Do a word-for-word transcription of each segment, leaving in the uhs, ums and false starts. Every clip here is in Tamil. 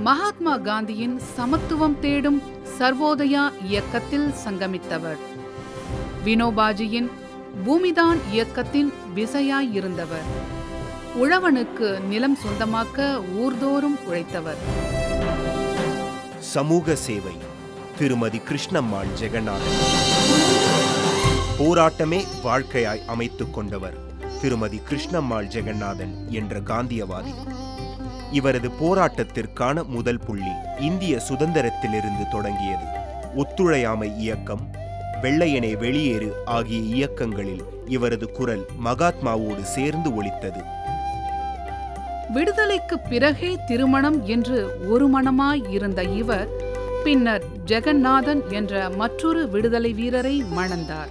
மகாத்மா காந்தியின் சமத்துவம் தேடும் சர்வோதயா இயக்கத்தில் சங்கமித்தவர். வினோபாஜியின் பூமிதான் இயக்கத்தின் விசையாயிருந்தவர். உழவனுக்கு நிலம் சொந்தமாக்க ஊர்தோறும் உழைத்தவர். சமூக சேவை திருமதி கிருஷ்ணம்மாள் ஜெகநாதன். போராட்டமே வாழ்க்கையாய் அமைத்துக் கொண்டவர் திருமதி கிருஷ்ணம்மாள் ஜெகநாதன் என்ற காந்தியவாதி. இவரது போராட்டத்திற்கான முதல் புள்ளி இந்திய சுதந்திரத்திலிருந்து தொடங்கியது. ஒத்துழையாமை இயக்கம், வெள்ளையனே வெளியேறு ஆகிய இயக்கங்களில் இவரது குரல் மகாத்மாவோடு சேர்ந்து ஒலித்தது. விடுதலைக்கு பிறகே திருமணம் என்று ஒரு மனமாய் இருந்த இவர் பின்னர் ஜெகநாதன் என்ற மற்றொரு விடுதலை வீரரை மணந்தார்.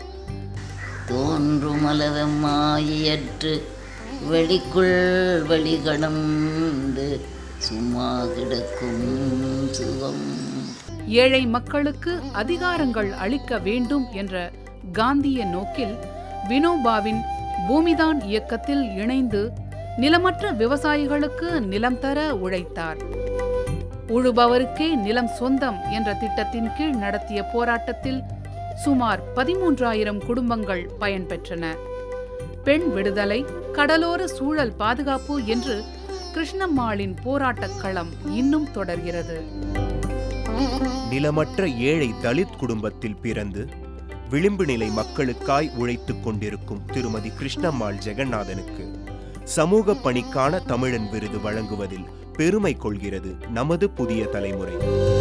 தோன்றுமலவமாயிற்று வெளிக்குள் வெளிகடந்து சும்மா கிடக்கும் சுகம். ஏழை மக்களுக்கு அதிகாரங்கள் அளிக்க வேண்டும் என்ற காந்திய நோக்கில் வினோபாவின் பூமிதான் இயக்கத்தில் இணைந்து நிலமற்ற விவசாயிகளுக்கு நிலம் தர உழைத்தார். உழுபவருக்கே நிலம் சொந்தம் என்ற திட்டத்தின் கீழ் நடத்திய போராட்டத்தில் சுமார் பதிமூன்றாயிரம் குடும்பங்கள் பயன்பெற்றன. பெண் விடுதலை, கடலோர சூழல் பாதுகாப்பு என்று கிருஷ்ணம்மாளின் போராட்டக் களம் இன்னும் தொடர்கிறது. நிலமற்ற ஏழை தலித் குடும்பத்தில் பிறந்து விளிம்பு நிலை மக்களுக்காய் உழைத்துக் கொண்டிருக்கும் திருமதி கிருஷ்ணம்மாள் ஜெகநாதனுக்கு சமூக பணிக்கான தமிழன் விருது வழங்குவதில் பெருமை கொள்கிறது நமது புதிய தலைமுறை.